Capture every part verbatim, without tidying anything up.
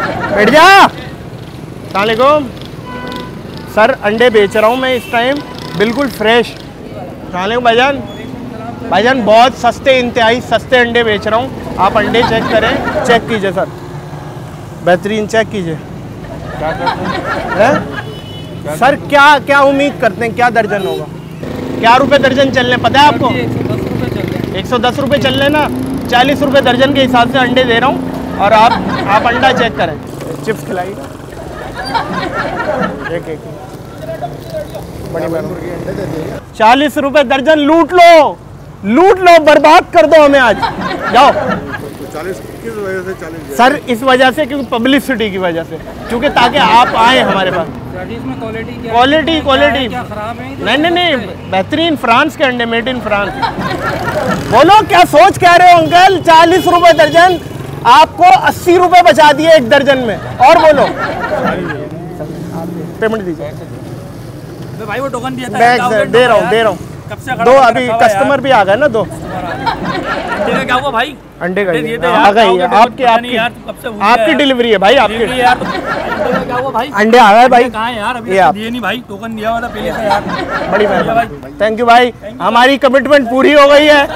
बैठ जा। सलामकुम सर, अंडे बेच रहा हूँ मैं इस टाइम, बिल्कुल फ्रेश। सलामकुम भाईजान। भाईजान बहुत सस्ते, इंतहाई सस्ते अंडे बेच रहा हूँ। आप अंडे चेक करें, चेक कीजिए सर, बेहतरीन चेक कीजिए। क्या करते हैं सर? क्या क्या उम्मीद करते हैं, क्या दर्जन होगा? क्या रुपए दर्जन चल रहे पता है आपको? एक सौ दस रुपये चल रहे ना। चालीस रुपये दर्जन के हिसाब से अंडे दे रहा हूँ। और आप आप अंडा चेक करें। चिप्स खिलाइएगा एक एक बड़ी मेहरबानी। चालीस रुपये दर्जन लूट लो, लूट लो, बर्बाद कर दो हमें आज। जाओ। चालीस किस वजह से चालीस? सर इस वजह से, क्योंकि पब्लिसिटी की वजह से, क्योंकि ताकि आप आए हमारे पास। क्वालिटी क्वालिटी क्वालिटी खराब है? नहीं नहीं नहीं, बेहतरीन फ्रांस के अंडे, मेड इन फ्रांस। बोलो क्या सोच कह रहे हो अंकल? चालीस रुपए दर्जन, आपको अस्सी रुपए बचा दिए एक दर्जन में। और बोलो पेमेंट दीजिए भाई। वो टोकन दिया था, दे रहा हूँ दे रहा हूँ दो। अभी कस्टमर भी आ गए ना, दो। अंडे का क्या हुआ भाई? अंडे का आ गई आपकी आपकी आपकी डिलीवरी है भाई, आपकी। क्या हुआ भाई? अंडे आ गए भाई। कहाँ है यार? अभी दिए नहीं भाई, टोकन दिया हुआ था पहले से यार। बड़ी मेहरबानी, थैंक यू भाई, हमारी कमिटमेंट पूरी हो गई है।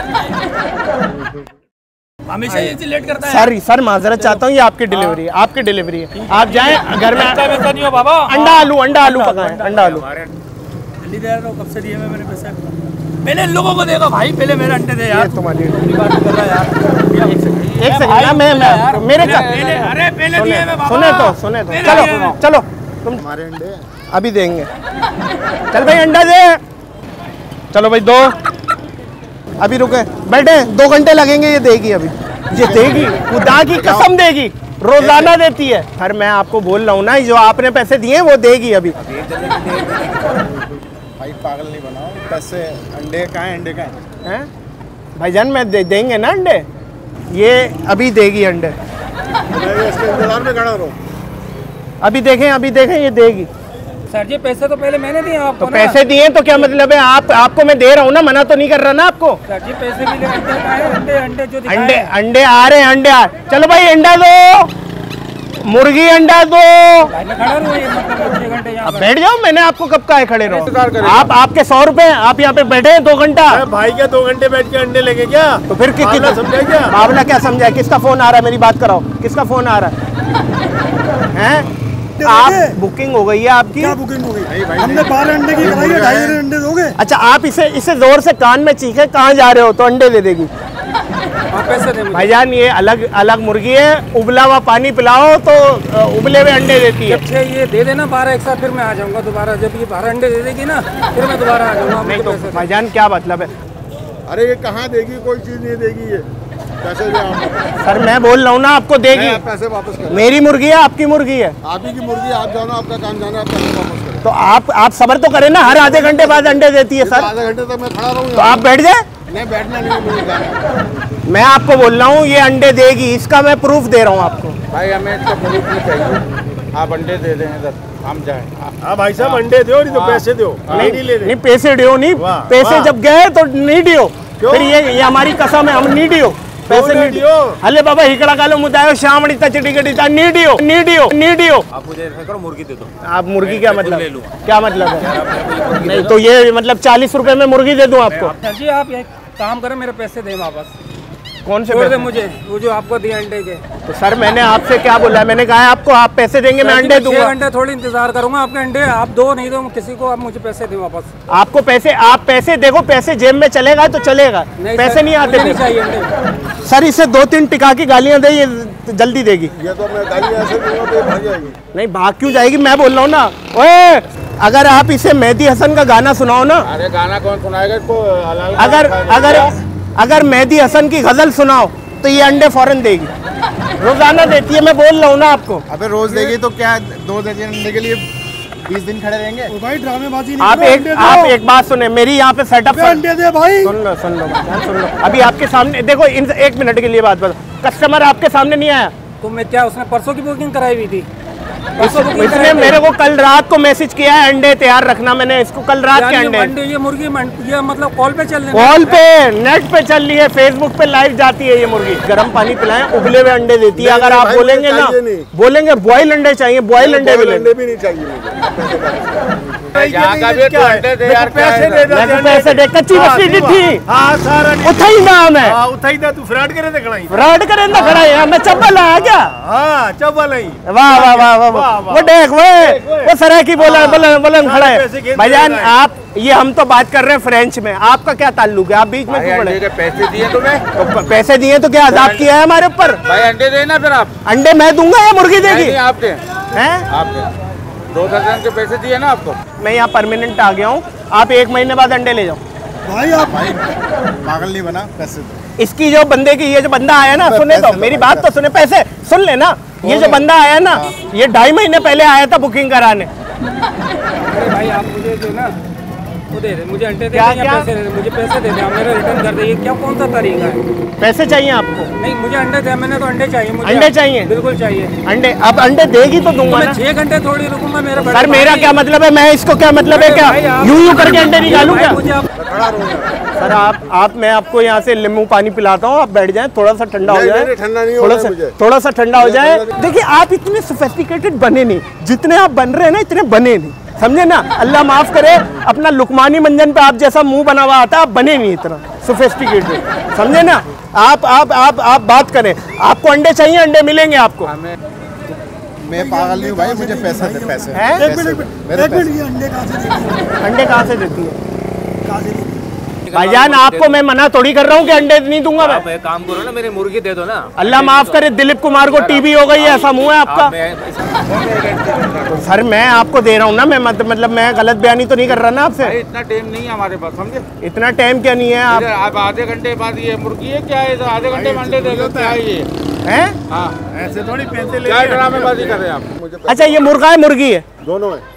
हमेशा ये लेट करता है सर। सर माजरत चाहता हूँ, ये आपकी डिलीवरी है, आपकी डिलीवरी है। आप जाएं घर में। ऐसा नहीं हो बाबा। अंडा आलू, अंडा आलू पकाएं, अंडा आलू। जल्दी दे रहा हूँ, कब से दिए मैं मैंने पैसे? पहले इन लोगों को देगा भाई, पहले मेरे अंडे दे यार। तुम्हारी बात कर रहा यार। एक सेकंड, एक सेकंड ना, मैं मैं मेरे का अरे पहले दिए मैं बाबा। सुने तो सुने तो चलो चलो, तुम हमारे अंडे अभी देंगे। चल भाई अंडा दे। चलो भाई दो। अभी रुके, बैठे, दो घंटे लगेंगे। ये देगी अभी, ये देगी, खुदा की कसम देगी, रोजाना देती है। हर मैं आपको बोल रहा हूँ ना, जो आपने पैसे दिए वो देगी अभी। भाई पागल नहीं बनाओ, पैसे अंडे कहाँ हैं? अंडे कहाँ हैं? भाईजान मैं दे देंगे ना अंडे, ये अभी देगी अंडे। मैं इसके इंतजार में खड़ा रहो। अभी देखें, अभी देखें, ये देगी। सर जी पैसे तो पहले मैंने दिए आपको। तो पैसे दिए तो क्या मतलब है? आप आपको मैं दे रहा हूँ ना, मना तो नहीं कर रहा ना आपको। सर जी पैसे भी ले, अंडे कहाँ हैं? अंडे अंडे जो दिखाए अंडे अंडे आ रहे हैं, अंडे आ। चलो भाई अंडा दो, मुर्गी अंडा दो। अब बैठ जाओ, मैंने आपको कब कहा है खड़े रहो? आप आपके सौ रुपए, आप यहाँ पे बैठे हैं दो घंटा। भाई क्या दो घंटे बैठ के अंडे लेके क्या? तो फिर कितना समझा क्या? मामला क्या समझा? किसका फोन आ रहा है? मेरी बात कराओ, किसका फोन आ रहा है? हैं? आप बुकिंग हो गई है आपकी? क्या बुकिंग हो गई? हमने बारह अंडे की कराई है, ढाई अंडे दोगे? अच्छा, आप इसे इसे जोर से कान में चीखे, कहाँ जा रहे हो? तो अंडे दे देगी। आप पैसे दे भाईजान, ये अलग अलग मुर्गी है, उबला हुआ पानी पिलाओ तो उबले हुए अंडे देती है। जब से ये दे देना बारह एक साथ, फिर मैं आ जाऊंगा दोबारा। जब ये बारह अंडे दे देगी ना, फिर मैं दोबारा आ जाऊंगा। नहीं तो भाईजान क्या मतलब है? अरे ये कहाँ देगी? कोई चीज नहीं देगी ये। पैसे दे आप। सर मैं बोल रहा हूँ ना आपको देगी। पैसे वापस करो। मेरी मुर्गी है, आपकी मुर्गी है? आप ही की मुर्गी, आप जानो, आपका काम जाना, आप पैसे वापस करो। तो आप आप सब्र तो करें ना, हर आधे घंटे बाद अंडे देती है सर। आधे घंटे तक मैं खड़ा रहूँ? तो आप बैठ जाए। नहीं बैठना नहीं, मुझे जाना। मैं आपको बोल रहा हूँ ये अंडे देगी, इसका मैं प्रूफ दे रहा हूँ आपको। भाई हमें इसका प्रूफ नहीं चाहिए, आप अंडे दे दें इधर, हम जाए। हाँ भाई साहब अंडे दो, नहीं तो पैसे दो। नहीं नहीं ले नहीं, पैसे दियो नहीं, पैसे जब गए तो नहीं दियो। फिर ये ये हमारी कसम है, हम नहीं दियो पैसे, नहीं दियो। हले बाबा हिकड़ा कालो मुदायो शामड़ी तचड़ी गड़ी ता नहीं दियो, नहीं दियो, नहीं दियो। आप मुझे ऐसा करो, मुर्गी दे दो। आप मुर्गी क्या मतलब? क्या मतलब है? नहीं तो ये मतलब चालीस रुपए में मुर्गी दे दूं आपको? सर जी आप एक काम करें, मेरे पैसे दें वापस। कौन से पैसे? मुझे वो जो आपको दिए अंडे के। तो सर मैंने आपसे क्या बोला है? मैंने कहा है आपको आप पैसे देंगे, मैं अंडे दूंगा। घंटे थोड़ी इंतजार करूंगा आपके अंडे। आप दो नहीं दो किसी को, आप मुझे पैसे दें वापस। आपको पैसे, आप पैसे देखो, पैसे जेब में चलेगा तो चलेगा, पैसे नहीं आते नहीं चाहिए अंडे। सर इसे दो तीन टिका की गालियां दे, ये जल्दी देगी। ये तो मैं गाली ऐसे दूंगा तो भाग जाएगी। नहीं भाग क्यों जाएगी? मैं बोल रहा हूँ ना। ओए अगर आप इसे मेहदी हसन का गाना सुनाओ ना। अरे गाना कौन सुनाएगा इसको? अगर अगर अगर मेहदी हसन की गजल सुनाओ तो ये अंडे फौरन देगी। रोजाना देती है, मैं बोल रहा हूँ ना आपको। अबे रोज देगी तो क्या दो दर्जन अंडे के लिए बीस दिन खड़े रहेंगे? भाई ड्रामेबाजी नहीं आप करो, एक आप एक बात सुने मेरी, यहाँ पे सेटअप अंडे दे भाई। सुन लो सुन लो भाईजान, सुन लो। अभी आपके सामने देखो, इन एक मिनट के लिए बात बताओ, कस्टमर आपके सामने नहीं आया तो मैं क्या, उसने परसों की बुकिंग कराई हुई थी? इस- इसने मेरे को कल रात को मैसेज किया है अंडे तैयार रखना, मैंने इसको कल रात के अंडे अंडे ये मुर्गी मन- ये मतलब कॉल पे चल रहे हैं। कॉल पे नेट पे चल रही है, फेसबुक पे लाइव जाती है ये मुर्गी। गर्म पानी पिलाएं, उबले हुए अंडे देती है। अगर आप बोलेंगे ना, बोलेंगे बॉयल अंडे चाहिए, बॉयल अंडे मिलेंगे। भी नहीं चाहिए यहाँ का भी तो अंडे दे यार, पैसे दे मैं तो पैसे दे, कच्ची मछली दी थी, हाँ सारा उठाई नाम है, उठाई था तू फ्रॉड करे थे खड़ाई फ्रॉड करें तो खड़ा है, मैं चप्पल आया क्या? हाँ चप्पल नहीं वाह वाह वाह वाह वाह, वो देख वो वो सराय की बोला बोला बोला खड़ा है। भाईजान आप, ये हम तो बात कर रहे हैं फ्रेंच में, आपका क्या ताल्लुक है? आप बीच में क्यों पड़े? पैसे दिए तुम्हें, तो पैसे दिए तो क्या अजाब किया है हमारे ऊपर? भाई अंडे देना फिर आप। अंडे मैं दूंगा या मुर्गी देगी? आप दे, हैं? आप दे, दो दर्जन के पैसे दिए ना आपको। मैं यहाँ परमानेंट आ गया हूँ, आप एक महीने बाद अंडे ले जाओ। भाई आप पागल नहीं बना, पैसे इसकी जो बंदे की, ये जो बंदा आया ना, सुने तो मेरी बात तो सुने, पैसे सुन लेना। ये जो बंदा आया ना, ये ढाई महीने पहले आया था बुकिंग कराने। अरे भाई आप मुझे जो ना वो दे दे, मुझे अंडे दे क्या- दें या क्या? पैसे दे दे, मुझे पैसे दे दे, आप मेरे रिटर्न कर दे। क्या कौन सा तरीका है? पैसे चाहिए आपको? नहीं मुझे अंडे दे, मैंने तो अंडे चाहिए मुझे। अंडे चाहिए? बिल्कुल चाहिए। अंडे अब अंडे देगी तो दूंगा मैं ना। छह घंटे थोड़ी रुकूंगा मेरे बड़े सर मेरा भाई। क्या मतलब है, मैं इसको क्या मतलब है, क्या भाई, आप- यूं यूं करके अंडे निकालूं भाई, क्या? मुझे आप सर आप आप मैं आपको यहाँ से नींबू पानी पिलाता हूँ, आप बैठ जाएं, थोड़ा सा ठंडा हो नहीं, जाए, नहीं, ठंडा नहीं थोड़ा होना सा मुझे। थोड़ा सा ठंडा हो जाए। ठंडा देखिए आप इतने सोफिस्टिकेटेड बने नहीं, जितने आप बन रहे हैं ना इतने बने नहीं, समझे ना? अल्लाह माफ करे, अपना लुकमानी मंजन पे आप जैसा मुंह बना हुआ आता, आप बने नहीं इतना सोफिस्टिकेटेड, समझे ना? आप आप आप आप बात करें, आपको अंडे चाहिए, अंडे मिलेंगे आपको। मैं पागल नहीं हूँ भाई, मुझे पैसे दे, पैसे हैं? एक मिनट एक मिनट, ये अंडे कहाँ से देती है? अंडे कहाँ से देती है? कहाँ से देती है? भाईजान आपको मैं मना थोड़ी कर रहा हूँ कि अंडे नहीं दूंगा मैं। आप एक काम करो ना, मेरी मुर्गी दे दो ना। अल्लाह माफ करे, दिलीप कुमार को टीबी हो गई है, ऐसा मुंह है आपका। सर मैं आपको दे रहा हूँ ना, मैं मत- मतलब मैं गलत बयानी तो नहीं कर रहा ना आपसे। इतना टाइम नहीं है हमारे पास, समझे? इतना टाइम क्या नहीं है आप? आप आधे घंटे बाद ये मुर्गी है क्या है, आधे घंटे में अंडे दे दो, क्या है ये? हैं? हाँ ऐसे थोड़ी पैसे ले क्या ड्रामेबाजी कर रहे हैं आप? मुझे अच्छा ये मुर्गा है मुर्गी है? दोनों है।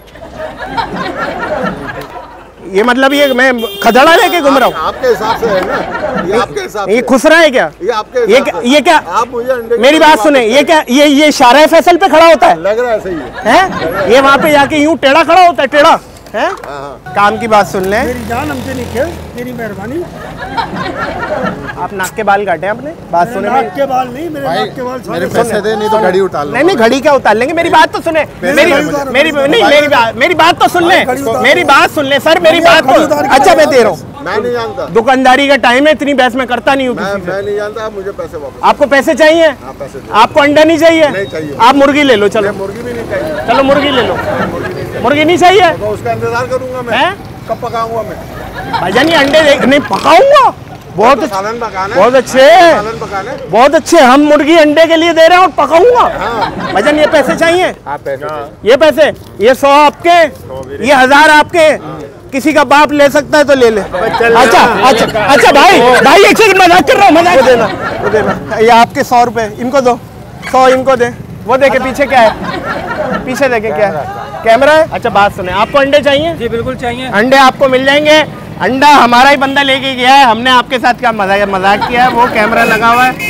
ये मतलब ये मैं खदड़ा लेके घूम रहा हूँ? आपके हिसाब से है ना, ये आपके हिसाब से ये खुश रहा है क्या? ये आपके ये हिसाब क्या- से। ये क्या? आप मुझे अंडे मेरी बात सुने, ये क्या, ये ये इशारा फैसल पे खड़ा होता है? लग रहा है सही है। हैं? ये वहाँ पे जाके यूं टेढ़ा खड़ा होता है, टेढ़ा है? हाँ हाँ काम की बात सुन लें, मेरी जान हमसे नहीं खेल, तेरी मेहरबानी। आप नाक के बाल काटे आपने, बात मेरे सुने नाक मेरी। के बाल नहीं, मेरे भाई, नाक के बाल मेरे सारे पैसे दे, नहीं तो घड़ी उतार लो। नहीं नहीं घड़ी क्या उतार लेंगे, मेरी बात तो सुने, मेरी घड़ी उतारो, मेरी घड़ी नहीं मेरी बात मेरी बात तो सुन ले, घड़ी उतारो। मेरी बात सुन ले सर, मेरी बात घड़ी तो उतार के अच्छा मैं दो। दे रहा हूँ, मैं नहीं जानता, दुकानदारी का टाइम है, इतनी बहस मैं करता नहीं हूँ मैं किसी से। मैं नहीं जानता, आप मुझे पैसे वापस। आपको पैसे चाहिए? हाँ पैसे दे। आपको अंडा नहीं चाहिए? नहीं चाहिए। आप मुर्गी ले लो, चलो मैं मुर्गी भी नहीं चाहिए, चलो मुर्गी ले लो। मुर्गी नहीं चाहिए? तो उसका इंतजार करूंगा मैं। हैं? कब पकाऊंगा मैं? भाईजान ये अंडे दे- नहीं पकाऊंगा, बहुत तो सालन पकाना है। बहुत अच्छे। सालन पकाना है। बहुत अच्छे, हम मुर्गी अंडे के लिए दे रहे हैं और पकाऊंगा। हाँ भाईजान ये पैसे चाहिए? आप पैसे ये पैसे, ये सौ आपके, ये हजार आपके, किसी का बाप ले सकता है तो ले ले। अच्छा अच्छा अच्छा भाई भाई एक सेकंड, मजाक कर रहा हूँ, मजाक देना वो देना, ये आपके सौ रुपए इनको दो, सौ इनको दे, वो देखे पीछे क्या है, पीछे देखे क्या है, कैमरा है। अच्छा बात सुने, आपको अंडे चाहिए? जी बिल्कुल चाहिए। अंडे आपको मिल जाएंगे, अंडा हमारा ही बंदा लेके गया है, हमने आपके साथ क्या मजाक मजाक किया है, वो कैमरा लगा हुआ है।